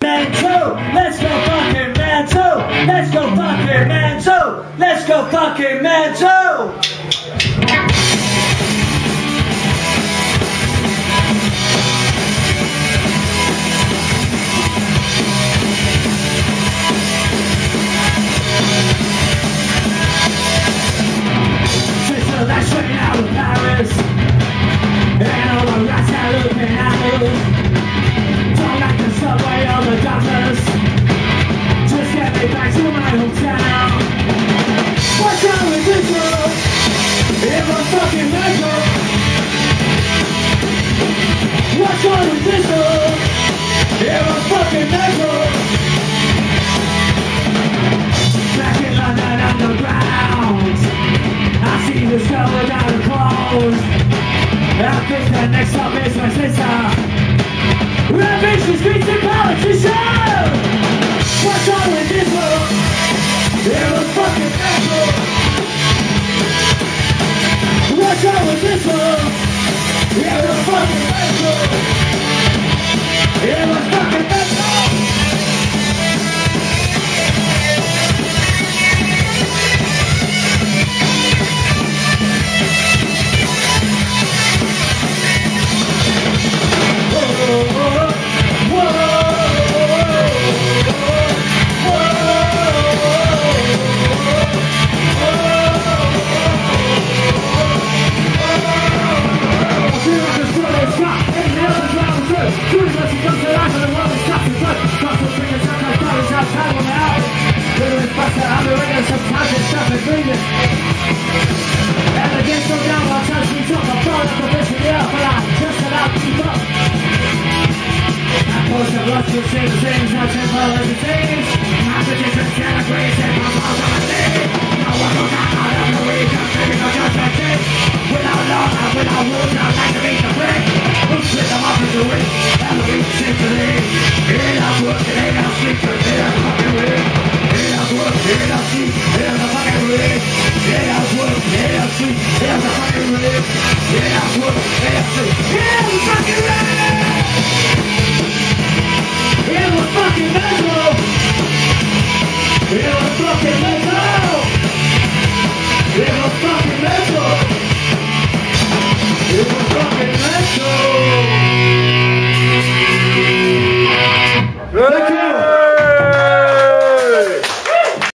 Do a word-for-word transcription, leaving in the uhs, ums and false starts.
mental. Let's go fucking mental. Let's go fucking mental. Let's go fucking mental. That's straight out of Paris. And all the rats are looking at us. Don't like the subway or the doctors. Just get me back to my hometown. What's wrong with this world? It was fucking mental. What's wrong with this world? It was fucking mental. Back in London underground, I see this girl without her clothes. I think the next stop is my sister. That bitch is streets and politician. What's wrong with this world? It was fucking mental. What's wrong with this world? It was fucking mental. It was fucking mental. It was fucking mental! It was fucking